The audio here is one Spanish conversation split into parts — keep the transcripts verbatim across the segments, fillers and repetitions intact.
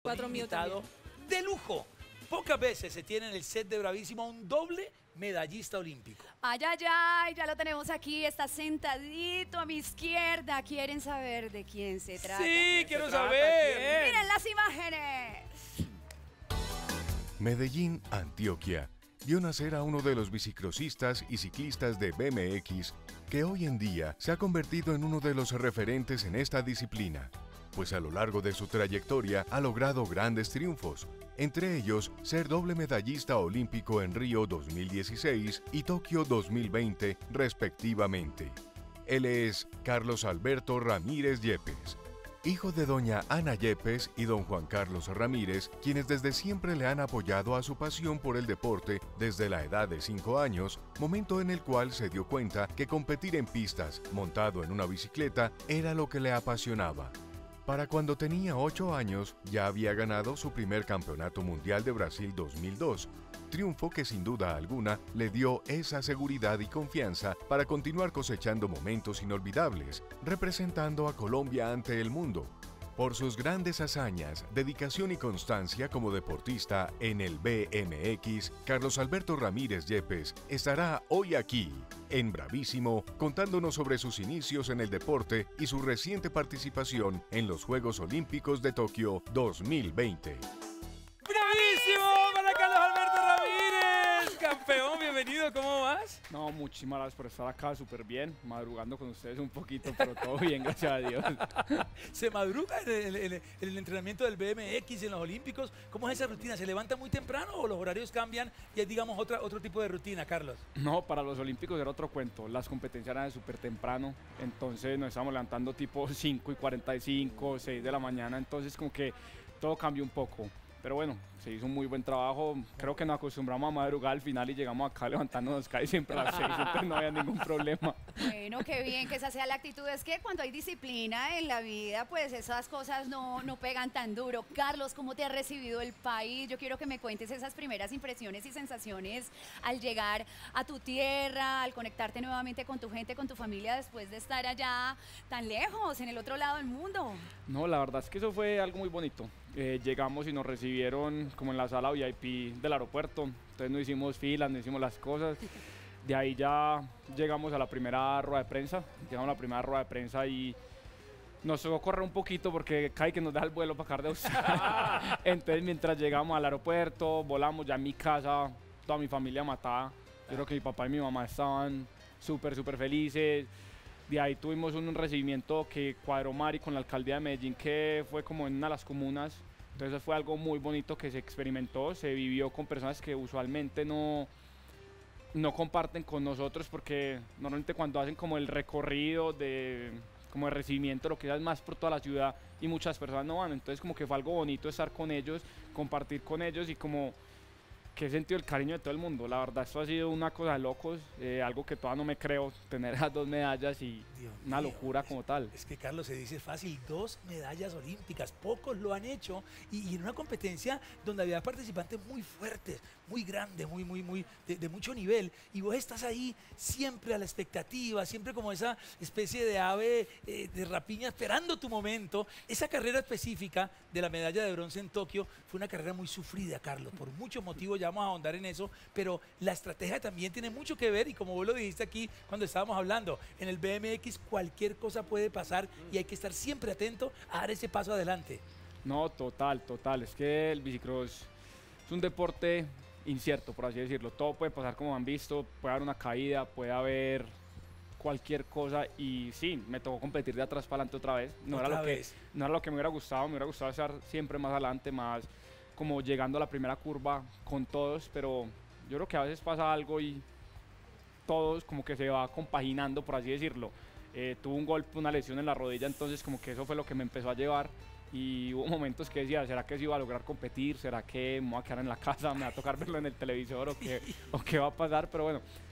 Cuatro un mío invitado de lujo. Pocas veces se tiene en el set de Bravísimo un doble medallista olímpico. Ay, ay, ay, ya lo tenemos aquí, está sentadito a mi izquierda. ¿Quieren saber de quién se trata? Sí, quiero se trata? saber. ¡Miren las imágenes! Medellín, Antioquia, vio nacer a uno de los bicicrosistas y ciclistas de B M X que hoy en día se ha convertido en uno de los referentes en esta disciplina, pues a lo largo de su trayectoria ha logrado grandes triunfos, entre ellos ser doble medallista olímpico en Río dos mil dieciséis y Tokio dos mil veinte, respectivamente. Él es Carlos Alberto Ramírez Yepes, hijo de doña Ana Yepes y don Juan Carlos Ramírez, quienes desde siempre le han apoyado a su pasión por el deporte desde la edad de cinco años, momento en el cual se dio cuenta que competir en pistas, montado en una bicicleta, era lo que le apasionaba. Para cuando tenía ocho años, ya había ganado su primer Campeonato Mundial de Brasil dos mil dos, triunfo que sin duda alguna le dio esa seguridad y confianza para continuar cosechando momentos inolvidables, representando a Colombia ante el mundo. Por sus grandes hazañas, dedicación y constancia como deportista en el B M X, Carlos Alberto Ramírez Yepes estará hoy aquí, en Bravísimo, contándonos sobre sus inicios en el deporte y su reciente participación en los Juegos Olímpicos de Tokio dos mil veinte. ¡Bravísimo para Carlos Alberto Ramírez! Campeón, bienvenido, ¿cómo vas? No, muchísimas gracias por estar acá, súper bien, madrugando con ustedes un poquito, pero todo bien, gracias a Dios. ¿Se madruga en el, en el- en el entrenamiento del B M X en los Olímpicos? ¿Cómo es esa rutina? ¿Se levanta muy temprano o los horarios cambian y hay, digamos, otra, otro tipo de rutina, Carlos? No, para los Olímpicos era otro cuento, las competencias eran de súper temprano, entonces nos estábamos levantando tipo cinco y cuarenta y cinco, seis de la mañana, entonces como que todo cambió un poco. Pero bueno, se hizo un muy buen trabajo, creo que nos acostumbramos a madrugar al final y llegamos acá levantándonos casi siempre a las seis, entonces no había ningún problema. Bueno, qué bien que esa sea la actitud. Es que cuando hay disciplina en la vida, pues esas cosas no, no pegan tan duro. Carlos, ¿cómo te ha recibido el país? Yo quiero que me cuentes esas primeras impresiones y sensaciones al llegar a tu tierra, al conectarte nuevamente con tu gente, con tu familia, después de estar allá tan lejos, en el otro lado del mundo. No, la verdad es que eso fue algo muy bonito. Eh, llegamos y nos recibieron como en la sala V I P del aeropuerto, entonces no hicimos filas, no hicimos las cosas. De ahí ya llegamos a la primera rueda de prensa, llegamos a la primera rueda de prensa y nos tocó correr un poquito porque cae que nos da el vuelo para acá de Australia. Entonces mientras llegamos al aeropuerto, volamos ya en mi casa, toda mi familia matada. Yo creo que mi papá y mi mamá estaban súper, súper felices. De ahí tuvimos un recibimiento que cuadró Mari con la alcaldía de Medellín, que fue como en una de las comunas. Entonces fue algo muy bonito que se experimentó, se vivió con personas que usualmente no, no comparten con nosotros, porque normalmente cuando hacen como el recorrido de, como de recibimiento, lo que es más por toda la ciudad y muchas personas no van. Entonces como que fue algo bonito estar con ellos, compartir con ellos y como que he sentido el cariño de todo el mundo. La verdad, esto ha sido una cosa de locos, eh, algo que todavía no me creo, tener esas dos medallas y Dios una mío, locura es- como tal. Es que, Carlos, se dice fácil, dos medallas olímpicas, pocos lo han hecho, y, y en una competencia donde había participantes muy fuertes, muy grandes, muy, muy, muy, de, de mucho nivel, y vos estás ahí siempre a la expectativa, siempre como esa especie de ave eh, de rapiña esperando tu momento. Esa carrera específica de la medalla de bronce en Tokio fue una carrera muy sufrida, Carlos, por muchos motivos, ya vamos a ahondar en eso, pero la estrategia también tiene mucho que ver, y como vos lo dijiste aquí cuando estábamos hablando, en el B M X cualquier cosa puede pasar y hay que estar siempre atento a dar ese paso adelante. No, total, total. Es que el bicicross es un deporte incierto, por así decirlo. Todo puede pasar como han visto, puede haber una caída, puede haber cualquier cosa y sí, me tocó competir de atrás para adelante otra vez. No, Otra era lo que, vez. no era lo que me hubiera gustado, me hubiera gustado estar siempre más adelante, más como llegando a la primera curva con todos, pero yo creo que a veces pasa algo y todos como que se va compaginando, por así decirlo. Eh, tuve un golpe, una lesión en la rodilla, entonces como que eso fue lo que me empezó a llevar y hubo momentos que decía, ¿será que sí iba a lograr competir? ¿Será que me voy a quedar en la casa? ¿Me va a tocar verlo en el televisor o qué, o qué va a pasar? Pero bueno,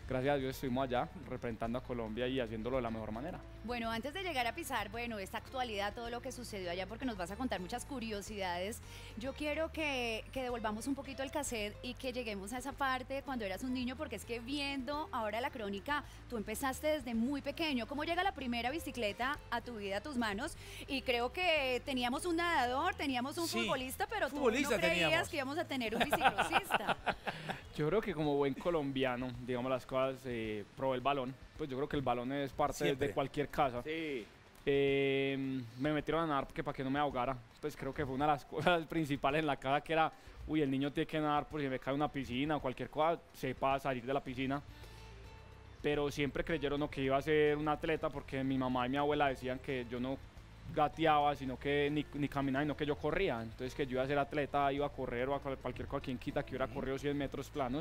gracias a Dios estuvimos allá representando a Colombia y haciéndolo de la mejor manera. Bueno, antes de llegar a pisar, bueno, esta actualidad, todo lo que sucedió allá, porque nos vas a contar muchas curiosidades, yo quiero que, que devolvamos un poquito el cassette y que lleguemos a esa parte cuando eras un niño, porque es que viendo ahora la crónica, tú empezaste desde muy pequeño. ¿Cómo llega la primera bicicleta a tu vida, a tus manos? Y creo que teníamos un nadador, teníamos un Sí, futbolista, pero futbolista tú no creías teníamos. que íbamos a tener un biciclosista. Yo creo que como buen colombiano, digamos las cosas, eh, probé el balón. Pues yo creo que el balón es parte de, Siempre. de cualquier casa. Sí. Eh, me metieron a nadar porque para que no me ahogara. Pues creo que fue una de las cosas principales en la casa, que era, uy, el niño tiene que nadar por si me cae una piscina o cualquier cosa, sepa salir de la piscina. Pero siempre creyeron no, que iba a ser un atleta, porque mi mamá y mi abuela decían que yo no gateaba, sino que ni, ni caminaba, sino que yo corría. Entonces que yo iba a ser atleta, iba a correr o a cual- cualquier cosa, quien quita que hubiera corrido cien metros planos.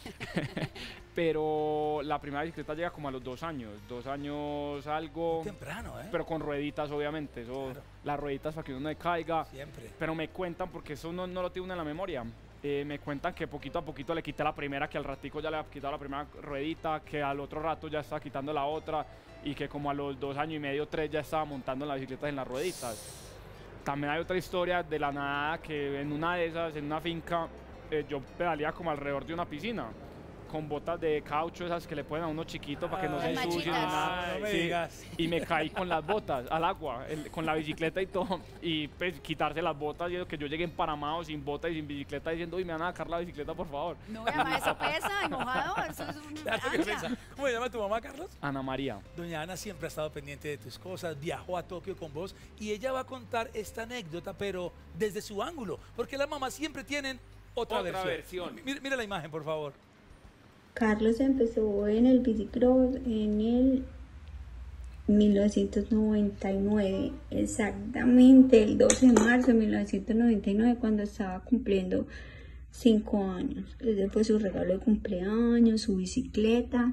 Pero la primera bicicleta llega como a los dos años, dos años algo, Temprano, ¿eh? pero con rueditas obviamente, eso, Claro. las rueditas para que uno no se caiga. Siempre. Pero me cuentan, porque eso no, no lo tiene uno en la memoria, eh, me cuentan que poquito a poquito le quité la primera, que al ratico ya le había quitado la primera ruedita, que al otro rato ya estaba quitando la otra, y que como a los dos años y medio, tres, ya estaba montando las bicicletas en las rueditas. También hay otra historia de la nada, que en una de esas, en una finca, eh, yo pedaleaba como alrededor de una piscina, con botas de caucho, esas que le ponen a uno chiquito para que no se Ay, ensucien ni machitas. nada. No me Sí, digas. y me caí con las botas al agua, el- con la bicicleta y todo, y pues quitarse las botas, y eso que yo llegué emparamado, sin botas y sin bicicleta, diciendo, uy, me van a sacar la bicicleta, por favor. No, además eso pesa y mojado, eso es un Claro que ancla. pesa. ¿Cómo se llama tu mamá, Carlos? Ana María. Doña Ana siempre ha estado pendiente de tus cosas, viajó a Tokio con vos y ella va a contar esta anécdota, pero desde su ángulo, porque las mamás siempre tienen otra, Otra versión. versión. Mira, mira la imagen, por favor. Carlos empezó en el bicicross en el mil novecientos noventa y nueve, exactamente el doce de marzo de mil novecientos noventa y nueve, cuando estaba cumpliendo cinco años. Ese fue su regalo de cumpleaños, su bicicleta.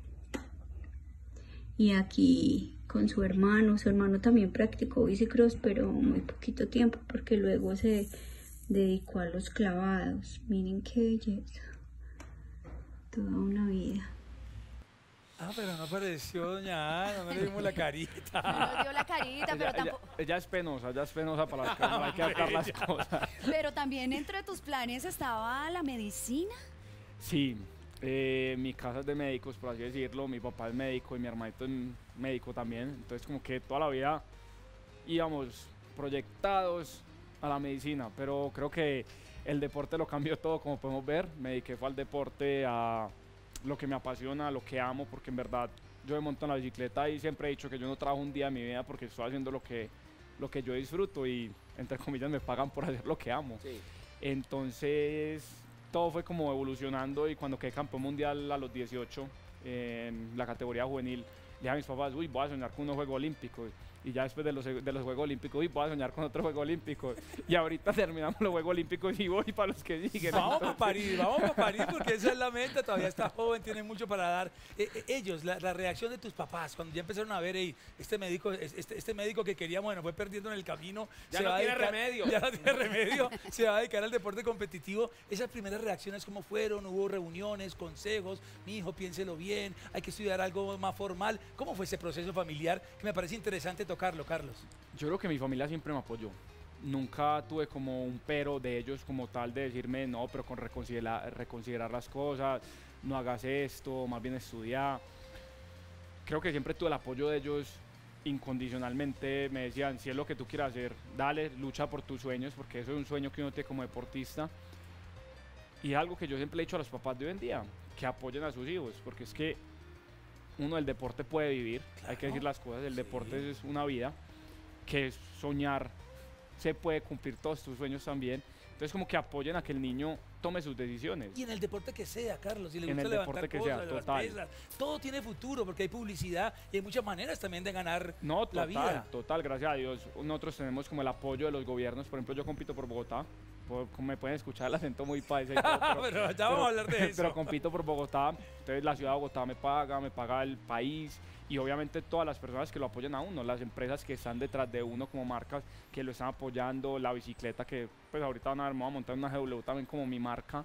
Y aquí con su hermano, su hermano también practicó bicicross, pero muy poquito tiempo, porque luego se dedicó a los clavados. Miren qué belleza. Toda una vida. Ah, pero no apareció Doña Ana, no le vimos la carita. No nos dio la carita, Ella, pero, ella- tampoco, ella es penosa, ella es penosa para las cámaras, hay que adaptar las cosas. pero también entre tus planes estaba la medicina. Sí, eh, mi casa es de médicos, por así decirlo, mi papá es médico y mi hermanito es médico también, entonces como que toda la vida íbamos proyectados a la medicina, pero creo que el deporte lo cambió todo, como podemos ver. Me dediqué fue al deporte, a lo que me apasiona, a lo que amo, porque en verdad yo me monto en la bicicleta y siempre he dicho que yo no trabajo un día de mi vida porque estoy haciendo lo que, lo que yo disfruto y entre comillas me pagan por hacer lo que amo. Sí. Entonces todo fue como evolucionando, y cuando quedé campeón mundial a los dieciocho en la categoría juvenil, le dije a mis papás, uy, voy a soñar con unos Juegos Olímpicos. Y ya después de los, de los Juegos Olímpicos, uy, voy a soñar con otros Juegos Olímpicos. Y ahorita terminamos los Juegos Olímpicos y voy para los que siguen. Vamos para Entonces, París, vamos para París porque esa es la meta, todavía está joven, tiene mucho para dar. Eh, eh, ellos, la, la reacción de tus papás, cuando ya empezaron a ver, "Ey, este médico, es- este, este médico que queríamos, bueno, fue perdiendo en el camino. Ya se no va a tiene dedicar- remedio". Ya no tiene remedio, se va a dedicar al deporte competitivo. Esas primeras reacciones, ¿cómo fueron? ¿Hubo reuniones, consejos? Mi hijo, piénselo bien, hay que estudiar algo más formal. ¿Cómo fue ese proceso familiar? Que me parece interesante tocarlo, Carlos. yo creo que mi familia siempre me apoyó. Nunca tuve como un pero de ellos como tal de decirme, no, pero con reconsiderar, reconsiderar las cosas, no hagas esto, más bien estudiar. Creo que siempre tuve el apoyo de ellos incondicionalmente. Me decían, si es lo que tú quieras hacer, dale, lucha por tus sueños, porque eso es un sueño que uno tiene como deportista. Y es algo que yo siempre le he dicho a los papás de hoy en día, que apoyen a sus hijos, porque es que uno del deporte puede vivir, hay que Claro. decir las cosas, el Sí. deporte es una vida, que es soñar, se puede cumplir todos tus sueños también. Entonces como que apoyen a que el niño tome sus decisiones. Y en el deporte que sea, Carlos, si le En gusta el levantar deporte que cosas, sea, las total. pesas, todo tiene futuro porque hay publicidad y hay muchas maneras también de ganar No, la total, vida. total, gracias a Dios. Nosotros tenemos como el apoyo de los gobiernos. Por ejemplo, yo compito por Bogotá. Por- como me pueden escuchar el acento muy paisa y todo, pero, Pero ya vamos a hablar de eso. pero compito por Bogotá. Entonces la ciudad de Bogotá me paga, me paga el país, y obviamente todas las personas que lo apoyan a uno, las empresas que están detrás de uno como marcas que lo están apoyando, la bicicleta que pues ahorita van a ver, me voy a montar una G W también como mi marca.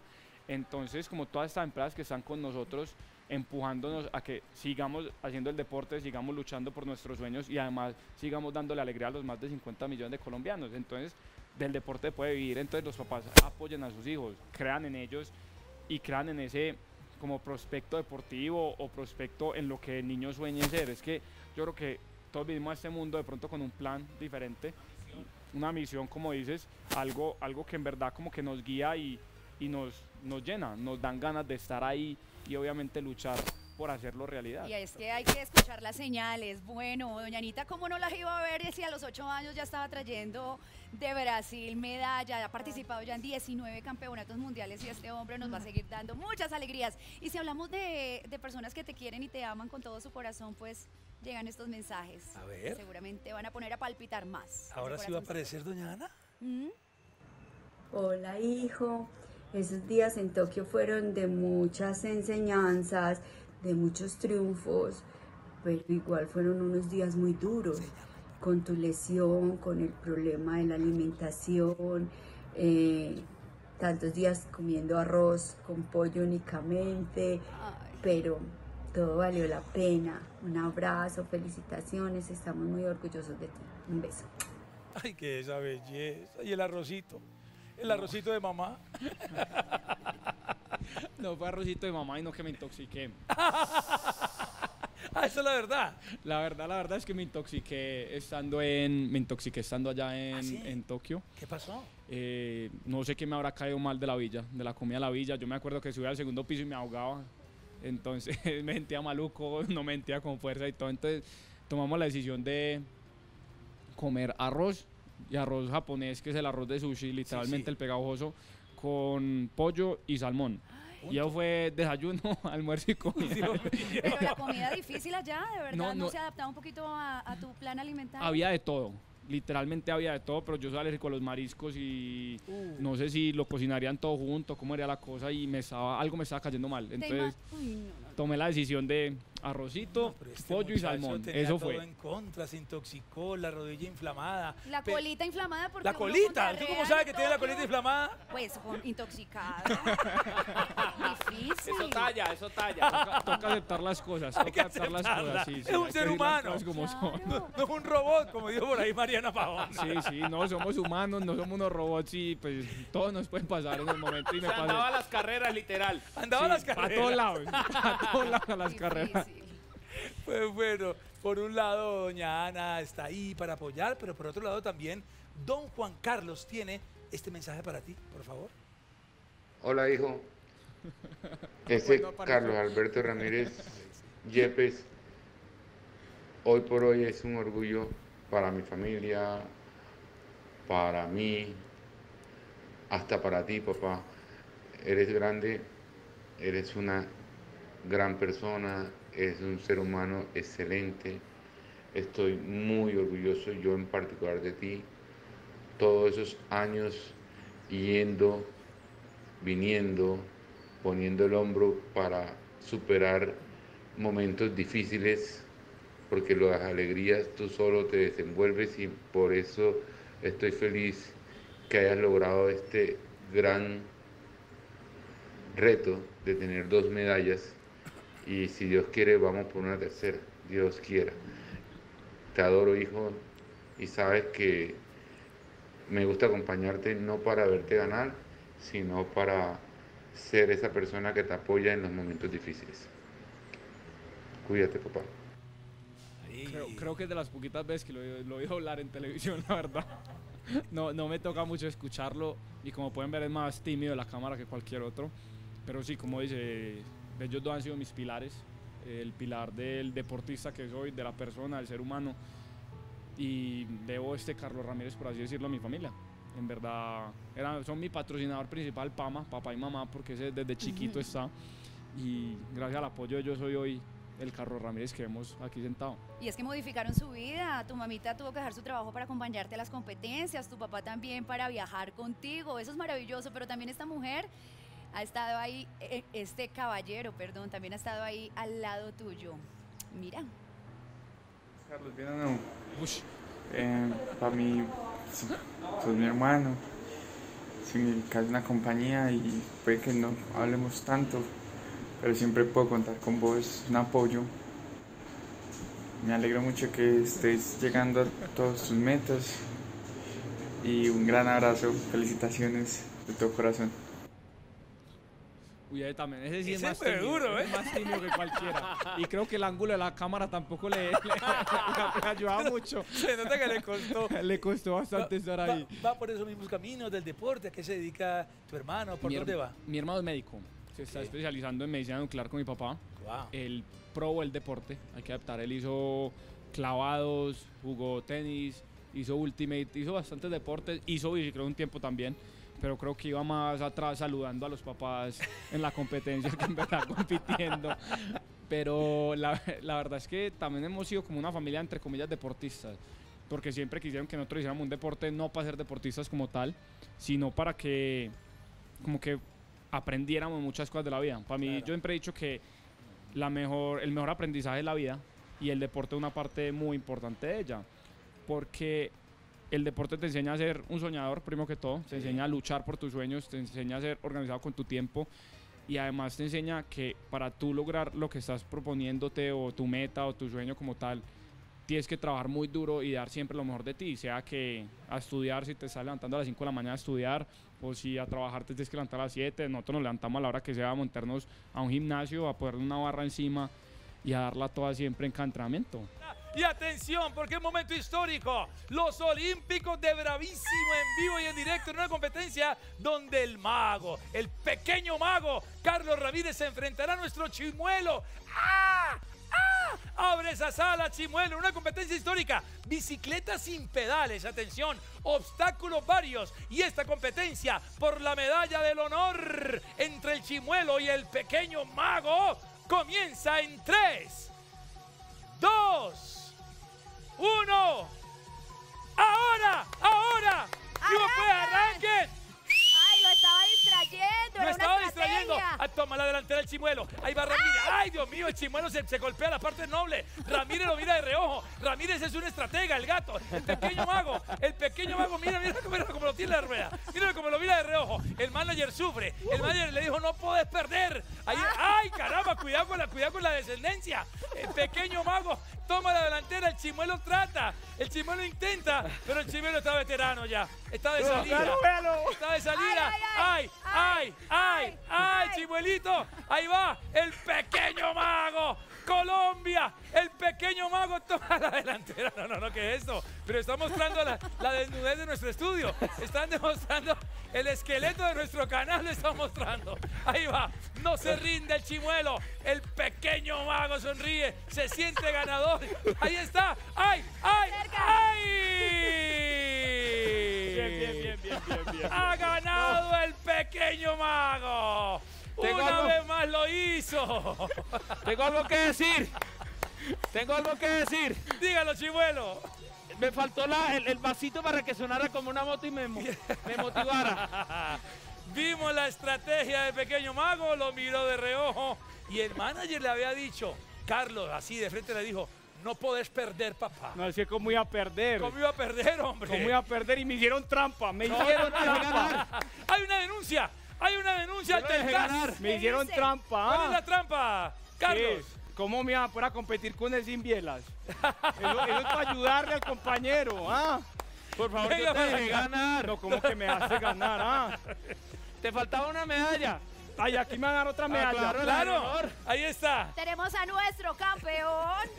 Entonces, como todas estas empresas que están con nosotros, empujándonos a que sigamos haciendo el deporte, sigamos luchando por nuestros sueños y además sigamos dándole alegría a los más de cincuenta millones de colombianos. Entonces, del deporte puede vivir, entonces los papás apoyen a sus hijos, crean en ellos y crean en ese como prospecto deportivo o prospecto en lo que el niño sueñe ser. Es que yo creo que todos vivimos a este mundo de pronto con un plan diferente, una misión, como dices, algo, algo que en verdad como que nos guía y, y nos, nos llena, nos dan ganas de estar ahí y obviamente luchar por hacerlo realidad. Y es que hay que escuchar las señales. Bueno, doña Anita, ¿cómo no las iba a ver si a los ocho años ya estaba trayendo de Brasil medalla, ha participado ya en diecinueve campeonatos mundiales y este hombre nos va a seguir dando muchas alegrías? Y si hablamos de, de personas que te quieren y te aman con todo su corazón, pues llegan estos mensajes. A ver. Seguramente van a poner a palpitar más. Ahora sí va a aparecer doña Ana. ¿Mm? Hola, hijo. Esos días en Tokio fueron de muchas enseñanzas, de muchos triunfos, pero igual fueron unos días muy duros, con tu lesión, con el problema de la alimentación, eh, tantos días comiendo arroz con pollo únicamente, Ay. pero todo valió la pena. Un abrazo, felicitaciones, estamos muy orgullosos de ti. Un beso. Ay, qué esa belleza. Y el arrocito. El arrocito de mamá. No fue arrocito de mamá y no que me intoxiqué. Ah, esa es la verdad. La verdad, la verdad es que me intoxiqué estando en, me intoxiqué estando allá en, ¿Ah, sí? en Tokio. ¿Qué pasó? Eh, no sé qué me habrá caído mal de la villa, de la comida de la villa. Yo me acuerdo que subí al segundo piso y me ahogaba. Entonces me sentía maluco, no me sentía con fuerza y todo. Entonces tomamos la decisión de comer arroz y arroz japonés, que es el arroz de sushi, literalmente Sí, sí. el pegajoso, con pollo y salmón. Y eso fue desayuno, almuerzo y comida. Dios mío. Pero la comida difícil allá, de verdad, No, no, no. se adaptaba un poquito a, a tu plan alimentario. Había de todo, literalmente había de todo, pero yo soy alérgico a los mariscos y Uh. no sé si lo cocinarían todo junto, cómo era la cosa y me estaba, algo me estaba cayendo mal. Te Entonces ima- Uy, no, no, no. tomé la decisión de arrocito, No, pero este pollo y muchacho salmón. tenía Eso todo fue. en contra, se intoxicó, la rodilla inflamada. La Pe- colita inflamada porque La uno con colita. ¿Tú diarrea cómo en sabes que tiene la Tokio, colita inflamada? Pues con intoxicado. Difícil. Eso talla, eso talla. Toca, toca aceptar las cosas, Hay toca que aceptar las aceptarla. cosas. Sí, sí, Es un hay que ser decir las humano. cosas como son. Claro. No es un robot, como dijo por ahí Mariana Pavón. Sí, sí, no somos humanos, no somos unos robots y pues todo nos puede pasar en el momento y Se me andaba a pasa. las carreras, literal. Andaba a las Para carreras. todos lados, para todos lados a las Difícil. carreras. Pues bueno, por un lado doña Ana está ahí para apoyar, pero por otro lado también don Juan Carlos tiene este mensaje para ti, por favor. Hola, hijo. Ese Bueno, para Carlos eso. Alberto Ramírez Yepes, hoy por hoy es un orgullo para mi familia, para mí, hasta para ti, papá. Eres grande, eres una gran persona, eres un ser humano excelente. Estoy muy orgulloso, yo en particular, de ti. Todos esos años yendo, viniendo, poniendo el hombro para superar momentos difíciles, porque las alegrías tú solo te desenvuelves y por eso estoy feliz que hayas logrado este gran reto de tener dos medallas y si Dios quiere vamos por una tercera, Dios quiera. Te adoro, hijo, y sabes que me gusta acompañarte no para verte ganar, sino para ser esa persona que te apoya en los momentos difíciles. Cuídate, papá. Creo, creo que es de las poquitas veces que lo, he- lo he oído hablar en televisión, la verdad. No, no me toca mucho escucharlo y como pueden ver es más tímido de la cámara que cualquier otro. Pero sí, como dice, ellos dos han sido mis pilares. El pilar del deportista que soy, de la persona, del ser humano. Y debo este Carlos Ramírez, por así decirlo, a mi familia. En verdad, eran, son mi patrocinador principal, PAMA, papá y mamá, porque ese desde chiquito está. Y gracias al apoyo de ellos soy hoy el Carlos Ramírez que vemos aquí sentado. Y es que modificaron su vida. Tu mamita tuvo que dejar su trabajo para acompañarte a las competencias, tu papá también para viajar contigo. Eso es maravilloso, pero también esta mujer ha estado ahí, eh, este caballero, perdón, también ha estado ahí al lado tuyo. Mira. Carlos, bien o no, Ush. para mí, sos mi hermano, sin casi una compañía y puede que no hablemos tanto, pero siempre puedo contar con vos, un apoyo. Me alegro mucho que estés llegando a todas tus metas y un gran abrazo, felicitaciones de todo corazón. Uy, ahí también, ese sí es Ese más fue tímido, duro, ese es ¿eh? más tímido que cualquiera. Y creo que el ángulo de la cámara tampoco le, le, le ayudaba mucho. Se nota que le costó. Le costó bastante estar ahí. Va, va por esos mismos caminos del deporte. ¿A qué se dedica tu hermano? ¿Por Mi, dónde her- va? mi hermano es médico, se está Ok. especializando en medicina nuclear con mi papá. Wow. Él probó el deporte, hay que adaptar. Él hizo clavados, jugó tenis, hizo ultimate, hizo bastantes deportes, hizo bicicleta un tiempo también, pero creo que iba más atrás saludando a los papás en la competencia que en verdad compitiendo. Pero la, la verdad es que también hemos sido como una familia, entre comillas, deportistas, porque siempre quisieron que nosotros hiciéramos un deporte no para ser deportistas como tal, sino para que como que aprendiéramos muchas cosas de la vida. Para mí, Claro. yo siempre he dicho que la mejor, el mejor aprendizaje es la vida y el deporte es una parte muy importante de ella, porque el deporte te enseña a ser un soñador, primero que todo, te enseña a luchar por tus sueños, te enseña a ser organizado con tu tiempo y además te enseña que para tú lograr lo que estás proponiéndote o tu meta o tu sueño como tal, tienes que trabajar muy duro y dar siempre lo mejor de ti, sea que a estudiar, si te estás levantando a las cinco de la mañana a estudiar, o si a trabajar te tienes que levantar a las siete, nosotros nos levantamos a la hora que sea a montarnos a un gimnasio, a poner una barra encima y a darla toda siempre en cada entrenamiento. Y atención, porque es momento histórico. Los Olímpicos de Bravísimo en vivo y en directo en una competencia donde el mago, el pequeño mago, Carlos Ramírez se enfrentará a nuestro Chimuelo. ¡Ah! ¡Ah! Abre esa sala, Chimuelo, una competencia histórica. Bicicleta sin pedales, atención, obstáculos varios. Y esta competencia por la medalla del honor entre el Chimuelo y el pequeño mago comienza en tres, dos, uno. ¡Ahora! ¡Ahora! ¡Digo, pues, arranquen! Ay, lo estaba distrayendo. Lo era estaba una distrayendo. estrategia. Ah, toma la delantera el Chimuelo. Ahí va Ramírez. Ay, Dios mío, el Chimuelo se, se golpea la parte noble. Ramírez lo mira de reojo. Ramírez es un estratega, el gato. El pequeño mago. El pequeño mago, mira, mira cómo, mira cómo lo tiene la rueda. Mira cómo lo mira de reojo. El manager sufre. El manager le dijo, no puedes perder. Ahí, ay, caramba, cuidado con la, cuidado con la descendencia. El pequeño mago toma la delantera. El Chimuelo trata. El Chimuelo intenta. Pero el Chimuelo está veterano ya. Está de salida. Está de salida. Ay, ay, ay, ay, Chimuelito. Ahí va el pequeño mago. Colombia, el pequeño mago toma la delantera. No, no, no, ¿qué es esto? Pero está mostrando la, la desnudez de nuestro estudio. Están demostrando el esqueleto de nuestro canal, lo está mostrando. Ahí va, no se rinde el Chimuelo. El pequeño mago sonríe, se siente ganador. Ahí está. ¡Ay, ay, ay! Bien, bien, bien, bien, bien, bien. ¡Ha ganado el pequeño mago! Tengo ¡Una algo- vez más lo hizo! Tengo algo que decir. Tengo algo que decir. Dígalo, Chimuelo. Me faltó la- el, el vasito para que sonara como una moto y me, mo- me motivara. Vimos la estrategia del pequeño mago, lo miró de reojo y el manager le había dicho, Carlos, así de frente le dijo, no podés perder, papá. No sé cómo iba a perder. ¿Cómo iba a perder, hombre? ¿Cómo iba a perder? Y me hicieron trampa. Me No, hicieron no, no, no, trampa. Hay una denuncia, hay una denuncia al Yo lo dejé Telcas. ganar. Me hicieron dice? trampa. ¿Cuál es ah. la trampa, Carlos? Sí. ¿Cómo me iba a poner a competir con él sin bielas? Eso, eso es para ayudarle al compañero. ¿ah? Por favor, Venga, yo te para dejé acá. ganar. No, ¿cómo que me hace ganar? ¿ah? Te faltaba una medalla. Ay, aquí me van a dar otra medalla. claro, Claro, honor. ahí está. Tenemos a nuestro campeón.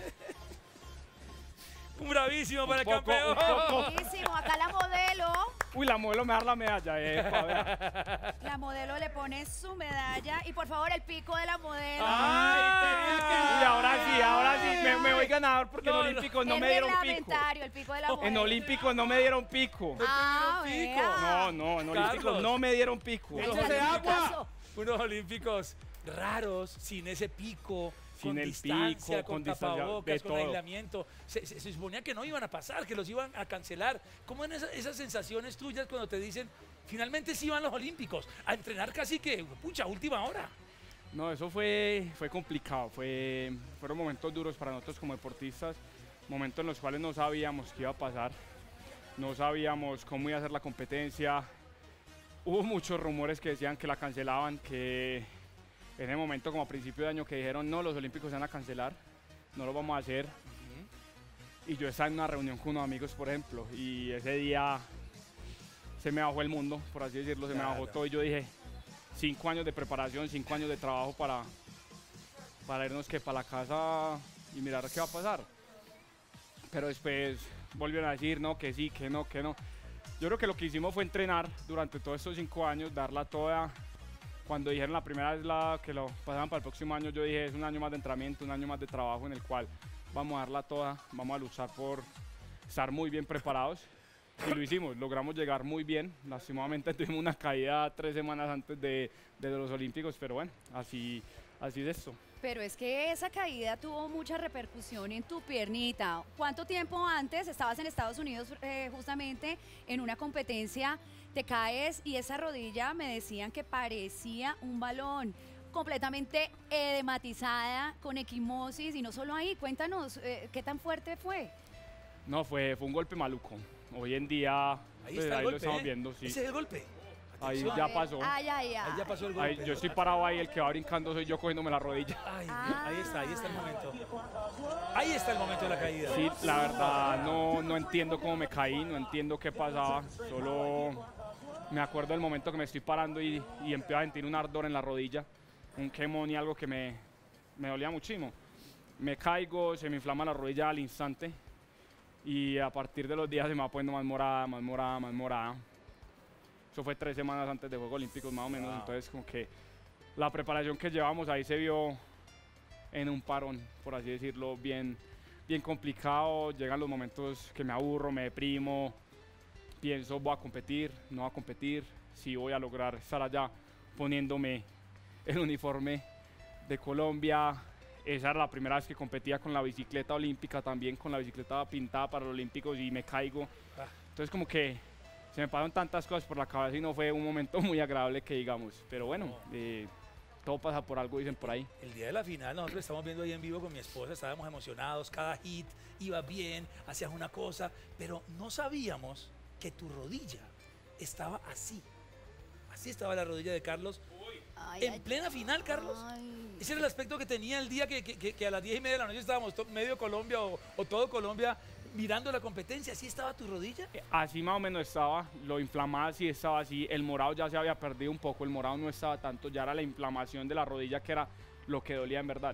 Un bravísimo para el poco, campeón. un poco. Buenísimo. Acá la modelo. Uy, la modelo me da la medalla. epa, vea. La modelo le pone su medalla. Y por favor, el pico de la modelo. Ah. Uy, ahora sí, ahora sí. Me, me voy ganador porque No, en no. Olímpicos no es me dieron pico. reglamentario, el pico de la modelo. En Olímpicos no me dieron pico. Ah, pico. vea. No, no, en Olímpicos Carlos. no me dieron pico. Ahí Unos está el olímpicos. picazo. Unos olímpicos raros, sin ese pico, Sin con el distancia, pico, con, con distancia, tapabocas, de con todo. aislamiento. Se, se- se suponía que no iban a pasar, que los iban a cancelar. ¿Cómo eran esas, esas sensaciones tuyas cuando te dicen, finalmente sí van los olímpicos, a entrenar casi que, pucha, última hora? No, eso fue, fue complicado, fue, fueron momentos duros para nosotros como deportistas, momentos en los cuales no sabíamos qué iba a pasar, no sabíamos cómo iba a ser la competencia, hubo muchos rumores que decían que la cancelaban, que en el momento como a principio de año que dijeron no, los Olímpicos se van a cancelar, no lo vamos a hacer. Uh-huh. Y yo estaba en una reunión con unos amigos, por ejemplo, y ese día se me bajó el mundo, por así decirlo, se claro. me bajó todo y yo dije, cinco años de preparación, cinco años de trabajo para, para irnos que para la casa y mirar qué va a pasar. Pero después volvieron a decir no, que sí, que no, que no. Yo creo que lo que hicimos fue entrenar durante todos estos cinco años, darla toda. Cuando dijeron la primera vez la, que lo pasaban para el próximo año, yo dije es un año más de entrenamiento, un año más de trabajo en el cual vamos a darla toda, vamos a luchar por estar muy bien preparados. Y lo hicimos, logramos llegar muy bien. Lastimosamente tuvimos una caída tres semanas antes de, de los Olímpicos, pero bueno, así, así es esto. Pero es que esa caída tuvo mucha repercusión en tu piernita. ¿Cuánto tiempo antes estabas en Estados Unidos eh, justamente en una competencia? Te caes y esa rodilla me decían que parecía un balón, completamente edematizada, con equimosis, y no solo ahí. Cuéntanos, eh, ¿qué tan fuerte fue? No, fue, fue un golpe maluco. Hoy en día, ahí, pues, está el ahí golpe, lo estamos ¿eh? viendo, sí. ¿Ese es el golpe? Ahí ya pasó. Ay, ay, ay. Ahí ya pasó el golpe. Ahí, yo estoy parado ahí, el que va brincando soy yo cogiéndome la rodilla. Ay, ah. Ahí está, ahí está el momento. Ahí está el momento de la caída. Sí, la verdad no, no entiendo cómo me caí, no entiendo qué pasaba. Solo me acuerdo del momento que me estoy parando y, y empiezo a sentir un ardor en la rodilla, un quemón y algo que me, me dolía muchísimo. Me caigo, se me inflama la rodilla al instante y a partir de los días se me va poniendo más morada, más morada, más morada. Eso fue tres semanas antes de Juegos Olímpicos más o menos, wow. Entonces como que la preparación que llevamos ahí se vio en un parón, por así decirlo, bien, bien complicado. Llegan los momentos que me aburro, me deprimo, pienso voy a competir, no voy a competir, si voy a lograr estar allá poniéndome el uniforme de Colombia. Esa era la primera vez que competía con la bicicleta olímpica, también con la bicicleta pintada para los Olímpicos y me caigo. Entonces como que se me pasaron tantas cosas por la cabeza y no fue un momento muy agradable que digamos, pero bueno, eh, todo pasa por algo, dicen por ahí. El día de la final nosotros estamos viendo ahí en vivo con mi esposa, estábamos emocionados, cada hit iba bien, hacías una cosa, pero no sabíamos que tu rodilla estaba así. Así estaba la rodilla de Carlos. Ay, en ay, plena final, Carlos. Ay. Ese era el aspecto que tenía el día que, que, que a las diez y media de la noche estábamos medio Colombia o, o todo Colombia mirando la competencia. ¿Así estaba tu rodilla? Así más o menos estaba, lo inflamada sí estaba así, el morado ya se había perdido un poco, el morado no estaba tanto, ya era la inflamación de la rodilla que era lo que dolía en verdad.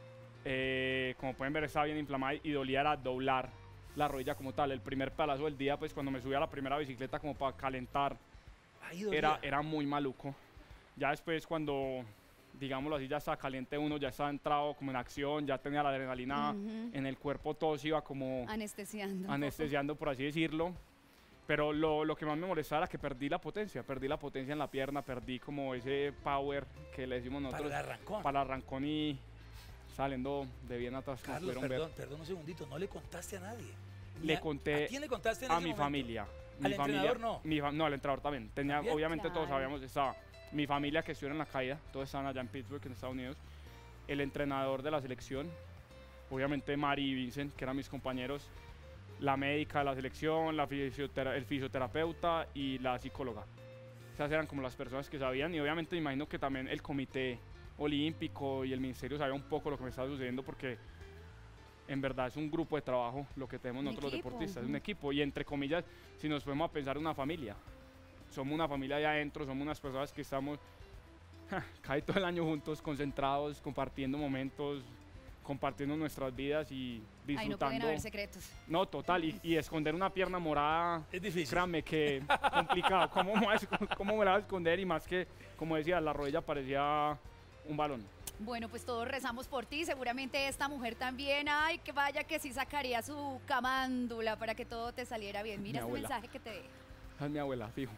Eh, como pueden ver estaba bien inflamada y dolía era doblar la rodilla como tal. El primer pedazo del día, pues cuando me subí a la primera bicicleta como para calentar, era, era muy maluco. Ya después cuando, digámoslo así, ya estaba caliente uno, ya estaba entrado como en acción, ya tenía la adrenalina uh-huh. en el cuerpo, todo se iba como anestesiando, anestesiando por así decirlo. Pero lo, lo que más me molestaba era que perdí la potencia, perdí la potencia en la pierna, perdí como ese power que le decimos nosotros. Para el arrancón. Para el arrancón y saliendo de bien atrás. Carlos, perdón, ver. perdón un segundito, no le contaste a nadie. Le a, conté ¿A quién le contaste en a ese mi momento? familia. ¿Al mi entrenador familia, no? Mi, no, al entrenador también. Tenía, ¿También? obviamente Claro. todos sabíamos, estaba mi familia que estuvo en la caída, todos estaban allá en Pittsburgh, en Estados Unidos. El entrenador de la selección, obviamente Mari y Vincent, que eran mis compañeros, la médica de la selección, la fisiotera el fisioterapeuta y la psicóloga. Esas eran como las personas que sabían y obviamente me imagino que también el comité olímpico y el ministerio sabía un poco lo que me estaba sucediendo porque en verdad es un grupo de trabajo lo que tenemos nosotros los deportistas, es un equipo y entre comillas, si nos podemos pensar una familia, somos una familia de adentro, somos unas personas que estamos ja, casi todo el año juntos, concentrados, compartiendo momentos, compartiendo nuestras vidas y disfrutando. Ahí no pueden haber secretos. No, total, y, y esconder una pierna morada, es difícil. Créanme que complicado, ¿Cómo, ¿cómo me la vas a esconder? Y más que, como decía, la rodilla parecía un balón. Bueno, pues todos rezamos por ti, seguramente esta mujer también, ay, que vaya que sí sacaría su camándula para que todo te saliera bien. Mira ese mensaje que te deja. Es mi abuela, fijo.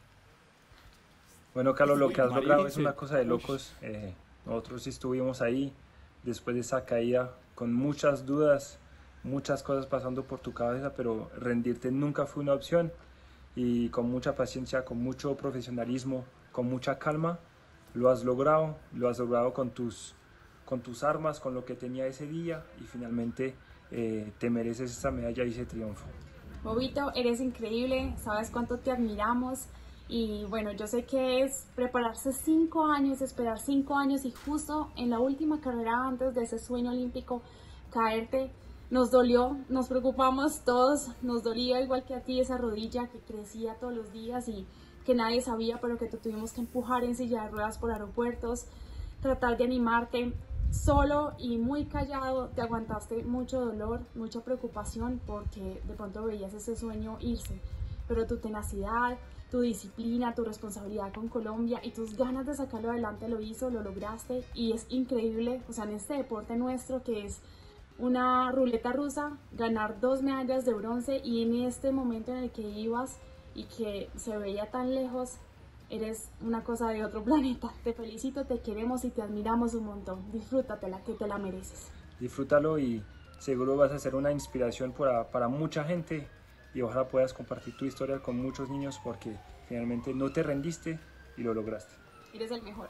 Bueno, Carlos, lo que has logrado es una cosa de locos. Eh, nosotros estuvimos ahí después de esa caída con muchas dudas, muchas cosas pasando por tu cabeza, pero rendirte nunca fue una opción y con mucha paciencia, con mucho profesionalismo, con mucha calma, lo has logrado, lo has logrado con tus, con tus armas, con lo que tenía ese día y finalmente eh, te mereces esta medalla y ese triunfo. Bobito, eres increíble, sabes cuánto te admiramos Y bueno, yo sé que es prepararse cinco años, esperar cinco años y justo en la última carrera antes de ese sueño olímpico, caerte. Nos dolió, nos preocupamos todos, nos dolía igual que a ti esa rodilla que crecía todos los días y que nadie sabía, pero que te tuvimos que empujar en silla de ruedas por aeropuertos, tratar de animarte. Solo y muy callado te aguantaste mucho dolor, mucha preocupación porque de pronto veías ese sueño irse, pero tu tenacidad, tu disciplina, tu responsabilidad con Colombia y tus ganas de sacarlo adelante lo hizo, lo lograste y es increíble, o sea, en este deporte nuestro que es una ruleta rusa, ganar dos medallas de bronce y en este momento en el que ibas y que se veía tan lejos, eres una cosa de otro planeta. Te felicito, te queremos y te admiramos un montón. Disfrútatela, que te la mereces. Disfrútalo y seguro vas a ser una inspiración para, para mucha gente y ojalá puedas compartir tu historia con muchos niños porque finalmente no te rendiste y lo lograste. Eres el mejor.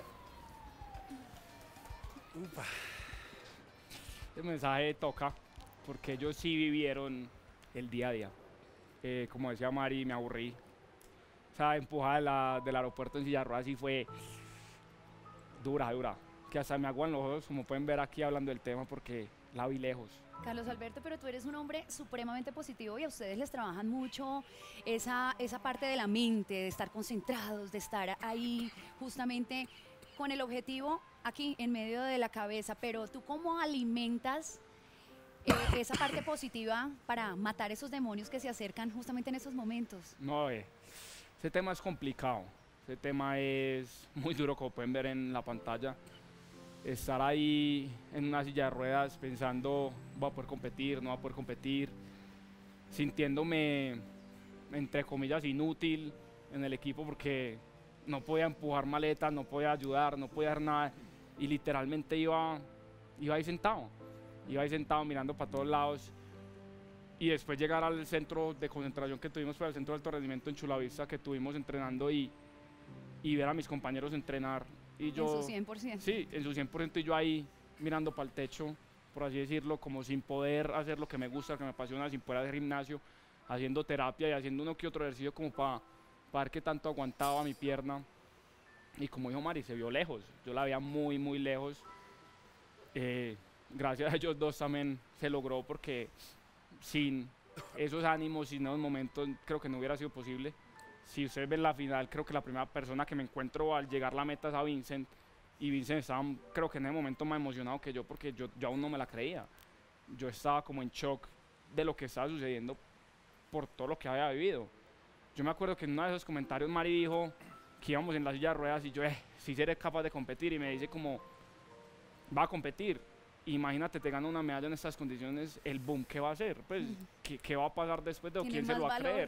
Upa. El mensaje toca porque ellos sí vivieron el día a día. Eh, como decía Mari, me aburrí. Esa empujada de la, del aeropuerto en silla de ruedas sí fue dura, dura. Que hasta me aguan los ojos, como pueden ver aquí hablando del tema, porque la vi lejos. Carlos Alberto, pero tú eres un hombre supremamente positivo y a ustedes les trabajan mucho esa, esa parte de la mente, de estar concentrados, de estar ahí justamente con el objetivo aquí en medio de la cabeza. Pero tú, ¿cómo alimentas eh, esa parte positiva para matar esos demonios que se acercan justamente en esos momentos? No, eh, ese tema es complicado. Ese tema es muy duro, como pueden ver en la pantalla. Estar ahí en una silla de ruedas pensando, voy a poder competir, no voy a poder competir, sintiéndome, entre comillas, inútil en el equipo porque no podía empujar maletas, no podía ayudar, no podía hacer nada y literalmente iba, iba ahí sentado, iba ahí sentado mirando para todos lados y después llegar al centro de concentración que tuvimos para el centro de alto rendimiento en Chulavista que tuvimos entrenando y, y ver a mis compañeros entrenar. Y yo, en su cien por ciento. Sí, en su cien por ciento y yo ahí mirando para el techo, por así decirlo, como sin poder hacer lo que me gusta, que me apasiona, sin poder hacer gimnasio, haciendo terapia y haciendo uno que otro ejercicio como para pa ver qué tanto aguantaba mi pierna. Y como dijo Mari, se vio lejos, yo la veía muy, muy lejos. Eh, gracias a ellos dos también se logró porque sin esos ánimos, sin esos momentos, creo que no hubiera sido posible. Si ustedes ven la final, creo que la primera persona que me encuentro al llegar a la meta es a Vincent y Vincent estaba, creo que en ese momento más emocionado que yo porque yo, yo aún no me la creía. Yo estaba como en shock de lo que estaba sucediendo por todo lo que había vivido. Yo me acuerdo que en uno de esos comentarios Mari dijo que íbamos en la silla de ruedas y yo, eh, si seré capaz de competir y me dice como, va a competir. Imagínate, te gana una medalla en estas condiciones, el boom, ¿qué va a hacer? Pues, uh-huh. ¿qué, ¿qué va a pasar después de o quién se lo va a creer?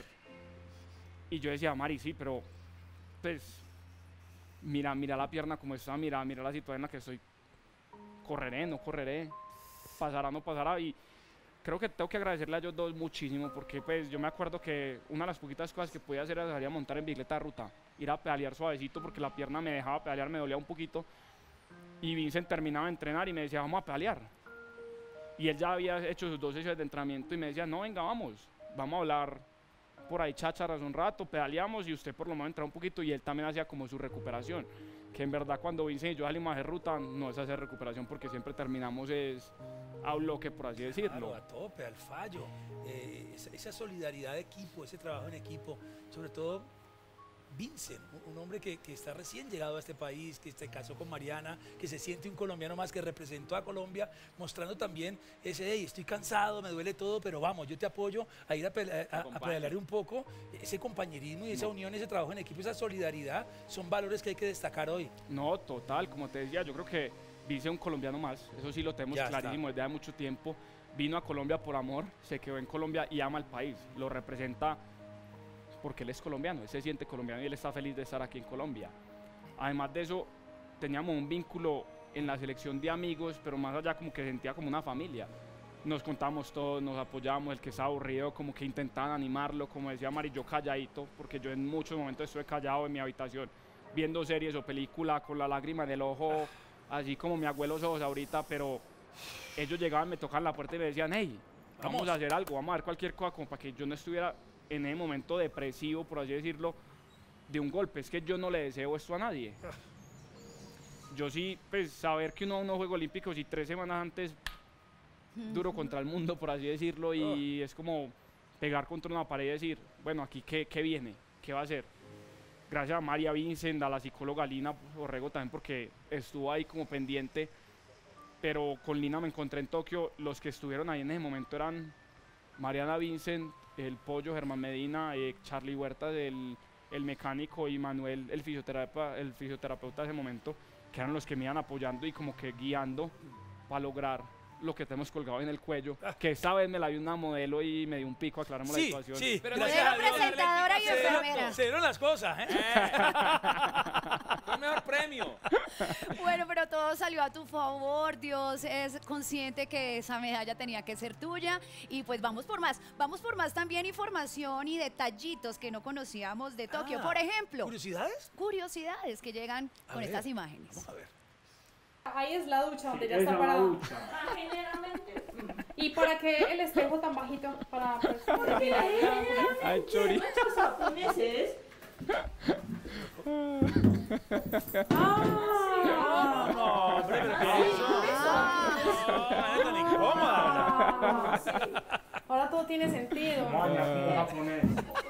Y yo decía, Mari, sí, pero pues mira, mira la pierna como está, mira, mira la situación en la que estoy, correré, no correré, pasará, no pasará. Y creo que tengo que agradecerle a ellos dos muchísimo porque pues yo me acuerdo que una de las poquitas cosas que podía hacer era salir a montar en bicicleta de ruta, ir a pedalear suavecito porque la pierna me dejaba pedalear, me dolía un poquito. Y Vincent terminaba de entrenar y me decía, vamos a pedalear. Y él ya había hecho sus dos sesiones de entrenamiento y me decía, no, venga, vamos, vamos a hablar por ahí chácharas un rato, pedaleamos y usted por lo menos entra un poquito y él también hacía como su recuperación, que en verdad cuando Vincent y yo salimos a hacer ruta no es hacer recuperación porque siempre terminamos es a bloque, por así decirlo. Claro, a tope, al fallo, eh, esa, esa solidaridad de equipo, ese trabajo en equipo, sobre todo Vincent, un hombre que, que está recién llegado a este país, que se casó con Mariana, que se siente un colombiano más, que representó a Colombia, mostrando también ese, hey, estoy cansado, me duele todo, pero vamos, yo te apoyo a ir a, a, a pedalear un poco. Ese compañerismo y esa no. unión, ese trabajo en equipo, esa solidaridad, son valores que hay que destacar hoy. No, total, como te decía, yo creo que Vincent es un colombiano más, eso sí lo tenemos ya clarísimo está. Desde hace mucho tiempo. Vino a Colombia por amor, se quedó en Colombia y ama al país, lo representa porque él es colombiano, él se siente colombiano y él está feliz de estar aquí en Colombia. Además de eso, teníamos un vínculo en la selección de amigos, pero más allá como que sentía como una familia. Nos contamos todos, nos apoyábamos, el que estaba aburrido como que intentaban animarlo, como decía Mari, yo calladito, porque yo en muchos momentos estuve callado en mi habitación, viendo series o películas con la lágrima en el ojo, así como mi abuelo ojos ahorita, pero ellos llegaban, me tocaban la puerta y me decían, hey, vamos, vamos a hacer algo, vamos a ver cualquier cosa, como para que yo no estuviera en ese momento depresivo, por así decirlo, de un golpe. Es que yo no le deseo esto a nadie. Yo sí, pues saber que uno va a unos Juegos Olímpicos y tres semanas antes duro contra el mundo, por así decirlo, y oh. es como pegar contra una pared y decir, bueno, aquí qué, qué viene, qué va a hacer. Gracias a María Vincent, a la psicóloga Lina Orrego también, porque estuvo ahí como pendiente, pero con Lina me encontré en Tokio. Los que estuvieron ahí en ese momento eran Mariana Vincent, el Pollo, Germán Medina, eh, Charlie Huerta, el, el mecánico, y Manuel, el fisioterapeuta, el fisioterapeuta de ese momento, que eran los que me iban apoyando y como que guiando para lograr lo que tenemos colgado en el cuello, que esta vez me la dio una modelo y me dio un pico, aclaramos sí, la situación. Sí, pero gracias a Dios, presentadora y enfermera. Se dieron las cosas, ¿eh? eh. Fue el mejor premio. Bueno, pero todo salió a tu favor. Dios es consciente que esa medalla tenía que ser tuya y pues vamos por más. Vamos por más también información y detallitos que no conocíamos de Tokio. Ah, por ejemplo. ¿Curiosidades? Curiosidades que llegan a con ver, estas imágenes. Vamos a ver. Ahí es la ducha donde Sí, ya está esa parada. ducha. Ah, generalmente. ¿Y para qué el espejo tan bajito? Para pues, Ay, Chori. Muchos japoneses. Ah, No, hombre, pero ¿qué es eso? No, es tan incómoda. ah, sí. Ahora todo tiene sentido. Maña, japonés.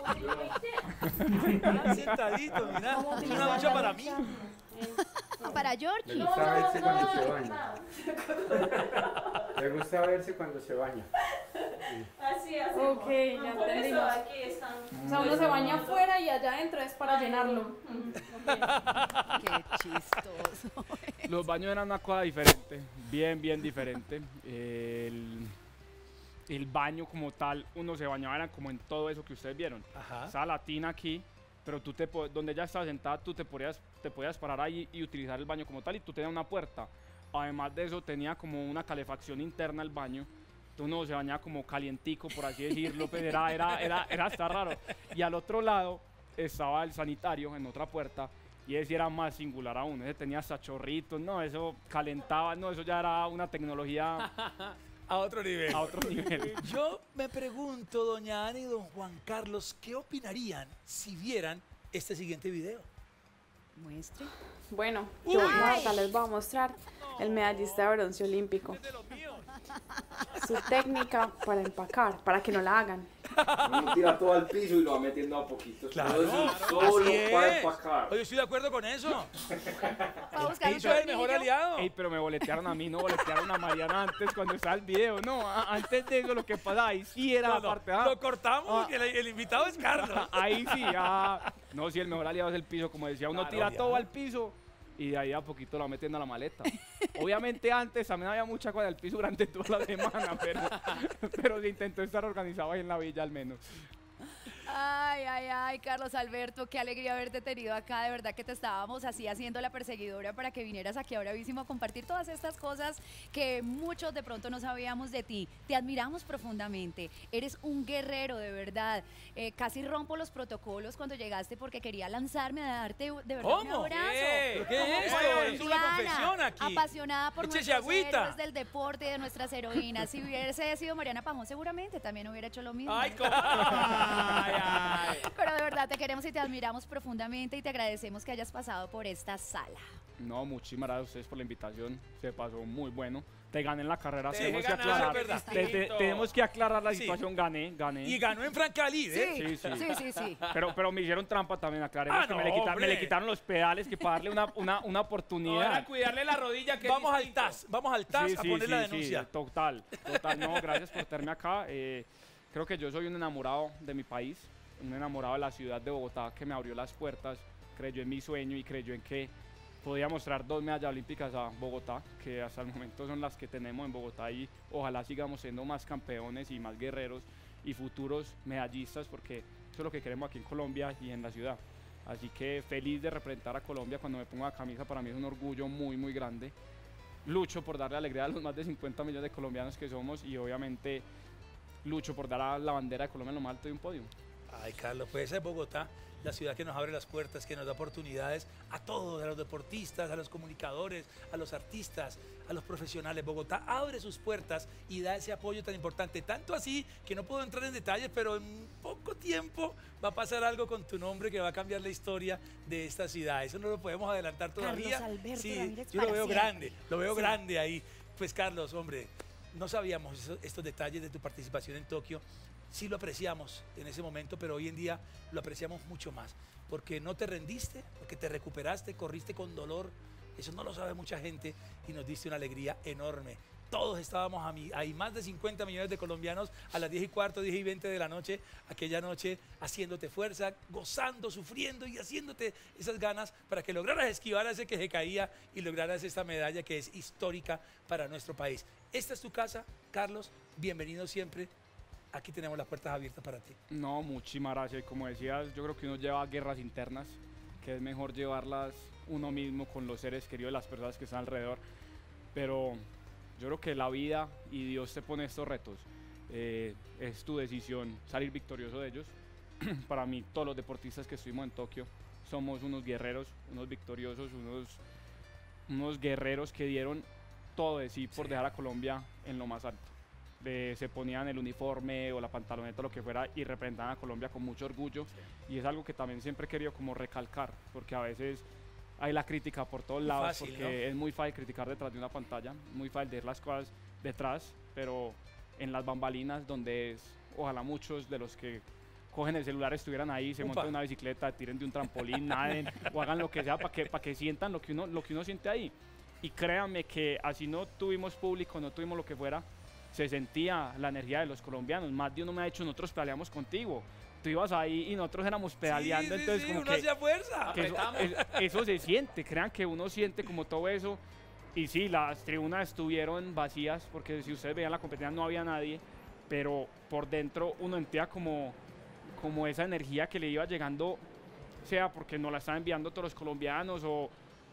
Están sentaditos, mira. ¿Cómo Es utilizar una ducha la para ducha? mí. Para Georgie. Me No, gusta verse no, cuando no, se baña. Me gusta verse cuando se baña. Así, así. Ok, ya entendimos. O sea, uno se baña afuera y allá adentro es para llenarlo. Qué chistoso. Los baños eran una cosa diferente, bien, bien diferente. El, el baño como tal, uno se bañaba era como en todo eso que ustedes vieron. Ajá. Estaba la tina aquí, pero tú te, donde ella estaba sentada, tú te podías, te podías parar ahí y utilizar el baño como tal, y tú tenías una puerta. Además de eso, tenía como una calefacción interna el baño. Uno se bañaba como calientico, por así decirlo, pero era, era, era, era hasta raro. Y al otro lado estaba el sanitario en otra puerta, y ese era más singular aún. Ese tenía hasta chorritos, no, eso calentaba, no, eso ya era una tecnología a otro nivel. A otro nivel. Yo me pregunto, doña Ana y don Juan Carlos, ¿qué opinarían si vieran este siguiente video? Muestre. Bueno, yo ahorita les voy a mostrar el medallista de bronce olímpico. Su técnica para empacar, para que no la hagan. Uno tira todo al piso y lo va metiendo a poquitos. Claro, Todo eso solo así para es. empacar. Oye, estoy de acuerdo con eso. Para buscar un Eso es el mejor tornillo. aliado. Ey, pero me boletearon a mí, no boletearon a Mariana antes cuando estaba el video. No, a- antes de eso lo que pasaba ahí sí era No, la no, parte A. lo cortamos Ah. porque el, el invitado es Carlos. Ahí sí, ah, no, sí, el mejor aliado es el piso, como decía, uno Claro, tira ya. todo al piso y de ahí a poquito lo va metiendo a la maleta. Obviamente antes también había mucha cosa del piso durante toda la semana, pero, pero se intentó estar organizado ahí en la villa al menos. Ay, ay, ay, Carlos Alberto, qué alegría haberte tenido acá. De verdad que te estábamos así haciendo la perseguidora para que vinieras aquí a Bravísimo a compartir todas estas cosas que muchos de pronto no sabíamos de ti. Te admiramos profundamente. Eres un guerrero, de verdad. Eh, casi rompo los protocolos cuando llegaste porque quería lanzarme a darte de verdad un ¿Cómo? abrazo. ¿Qué? ¿Qué Como es esto? colombiana, Es una confesión aquí. apasionada por Échese nuestros agüita. héroes del deporte y de nuestras heroínas. Si hubiese sido Mariana Pajón, seguramente también hubiera hecho lo mismo. Ay, cómo. Ay, ay. Pero de verdad te queremos y te admiramos profundamente y te agradecemos que hayas pasado por esta sala. No, muchísimas gracias a ustedes por la invitación, se pasó muy bueno. Te gané en la carrera, Te tenemos que dejé ganar, aclarar. es verdad. te- te- tenemos que aclarar la Sí. situación, gané, gané. Y ganó en Francalí, ¿eh? Sí, sí. Sí, sí, sí. Pero, pero me hicieron trampa también, aclaremos Ah, que no, me, le quitaron, me hombre. le quitaron los pedales, que para darle una, una, una No, era oportunidad. cuidarle la rodilla que es Vamos al distinto. T A S, vamos al T A S Sí, a sí, poner la sí, sí, denuncia. total, total, no, gracias por tenerme acá. Eh, creo que yo soy un enamorado de mi país, un enamorado de la ciudad de Bogotá que me abrió las puertas, creyó en mi sueño y creyó en que podía mostrar dos medallas olímpicas a Bogotá, que hasta el momento son las que tenemos en Bogotá, y ojalá sigamos siendo más campeones y más guerreros y futuros medallistas, porque eso es lo que queremos aquí en Colombia y en la ciudad. Así que feliz de representar a Colombia. Cuando me pongo la camisa, para mí es un orgullo muy, muy grande. Lucho por darle alegría a los más de cincuenta millones de colombianos que somos, y obviamente lucho por dar a la bandera de Colombia en lo más alto de un podio. Ay, Carlos, pues esa es Bogotá, la ciudad que nos abre las puertas, que nos da oportunidades a todos, a los deportistas, a los comunicadores, a los artistas, a los profesionales. Bogotá abre sus puertas y da ese apoyo tan importante, tanto así que no puedo entrar en detalles, pero en poco tiempo va a pasar algo con tu nombre que va a cambiar la historia de esta ciudad. Eso no lo podemos adelantar todavía. Carlos Alberto Sí, Ramírez yo lo para veo siempre. grande, lo veo Sí. grande ahí. Pues Carlos, hombre, no sabíamos eso- estos detalles de tu participación en Tokio. Sí lo apreciamos en ese momento, pero hoy en día lo apreciamos mucho más. Porque no te rendiste, porque te recuperaste, corriste con dolor. Eso no lo sabe mucha gente y nos diste una alegría enorme. Todos estábamos a mi- ahí, más de cincuenta millones de colombianos a las diez y cuarto, diez y veinte de la noche, aquella noche, haciéndote fuerza, gozando, sufriendo y haciéndote esas ganas para que lograras esquivar a ese que se caía y lograras esta medalla que es histórica para nuestro país. Esta es tu casa, Carlos, bienvenido siempre. Aquí tenemos las puertas abiertas para ti. No, muchísimas gracias. Y como decías, yo creo que uno lleva guerras internas, que es mejor llevarlas uno mismo con los seres queridos, las personas que están alrededor. Pero yo creo que la vida y Dios te pone estos retos. Eh, es tu decisión salir victorioso de ellos. Para mí, todos los deportistas que estuvimos en Tokio somos unos guerreros, unos victoriosos, unos, unos guerreros que dieron todo de sí por Sí. dejar a Colombia en lo más alto. De- se ponían el uniforme o la pantaloneta, lo que fuera, y representaban a Colombia con mucho orgullo. Y es algo que también siempre he querido como recalcar, porque a veces hay la crítica por todos Muy lados, fácil, porque ¿no? es muy fácil criticar detrás de una pantalla, muy fácil ver las cosas detrás, pero en las bambalinas, donde es, ojalá muchos de los que cogen el celular estuvieran ahí, se Upa. monten una bicicleta, tiren de un trampolín, naden o hagan lo que sea para que, para que sientan lo que, uno, lo que uno siente ahí. Y créanme que así no tuvimos público, no tuvimos lo que fuera, se sentía la energía de los colombianos. Más de uno me ha dicho, nosotros pedaleamos contigo. Tú ibas ahí y nosotros éramos pedaleando, Sí, sí, entonces sí, como uno que, hacía fuerza. que eso, es- eso se siente, crean que uno siente como todo eso. Y sí, las tribunas estuvieron vacías, porque si ustedes veían la competencia no había nadie, pero por dentro uno sentía como, como esa energía que le iba llegando, sea porque nos la están enviando todos los colombianos o,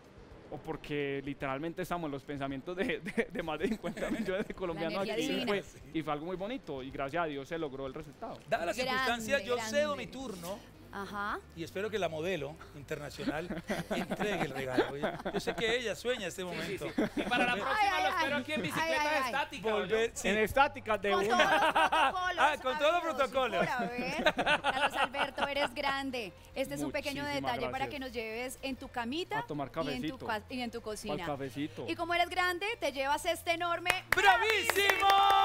o porque literalmente estamos en los pensamientos de, de- de más de cincuenta millones de colombianos energía aquí. Y divina. fue, y fue algo muy bonito y gracias a Dios se logró el resultado. Dadas las Grande, circunstancias, yo grande. cedo mi turno Ajá. y espero que la modelo internacional entregue el regalo. Yo, yo sé que ella sueña este momento. Y para la Volver- próxima Ay, lo ay, espero ay. aquí en Ay, bicicleta ay, ay. estática. Volver, sí. En estáticas de Con todos una. los protocolos. Ah, con todos los habidos y protocolos. por haber. Carlos Alberto, eres grande. Este es un pequeño Muchísimas detalle para gracias. que nos lleves en tu camita A tomar y en tu, cafecito. cua- y en tu Para cocina. el cafecito. Y como eres grande, te llevas este enorme ¡Bravísimo!